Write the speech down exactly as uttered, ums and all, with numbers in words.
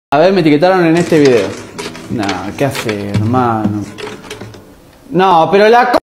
A ver, me etiquetaron en este video. No, ¿qué hace, hermano? No, pero la...